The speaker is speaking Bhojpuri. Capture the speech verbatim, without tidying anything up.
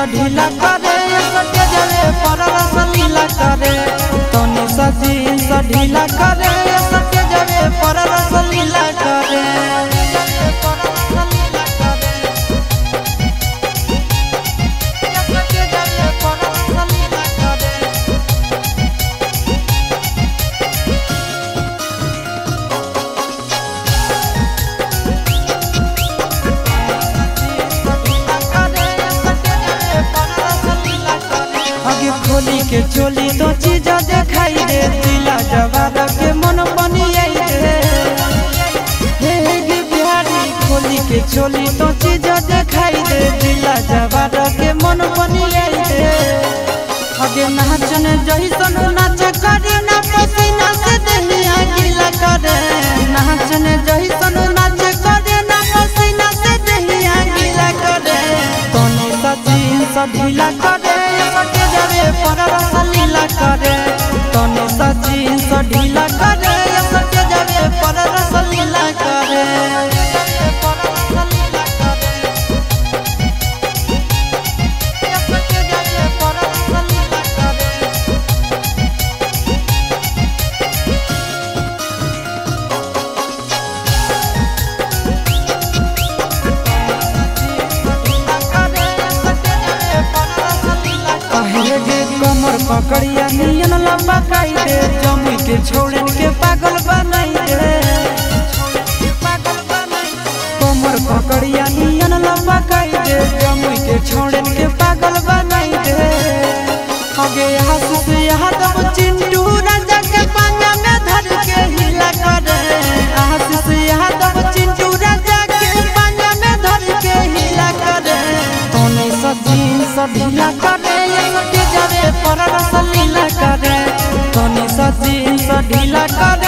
ढीला करे सके जरे पर रस लीला करे तनी सा जींस ढीला करे सके जरे पर रस लीला करे खोली के चोली तो चीज दिखाई दे दिला जवाब के मन बनी दे हे बिहारी खोली के चोली तो चीज दिखाई दे दिला जवाब के मन बनी दे अगे नाचन जैसन नाच करे ना पसीना से देहिया गीला करे नाचन जैसन नाच करे ना पसीना से देहिया गीला करे तनी सा जींस ढीला करे सके जरे पर रस लीला करे तनी सा जींस ढीला करे सके जरे पर रस लीला करे कमर पकड़िया नियन लंबा काई दे जमी के छोड़न के पागल बनाई दे कमर पकड़िया नियन लंबा काई दे जमी के छोड़न के पागल बनाई दे आगे यहाँ से यहाँ तब चिंटू राजा के पांजा में धर के हिला करे यहाँ से यहाँ तब चिंटू राजा के पांजा में धर के हिला करे तनी सा जींस ढीला करे पर रस लीला करे तनी सा जींस ढीला करे।